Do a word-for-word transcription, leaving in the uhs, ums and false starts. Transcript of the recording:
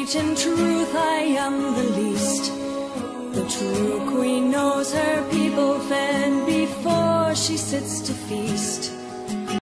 speech and truth I am the least. The true queen knows her people fed before she sits to feast.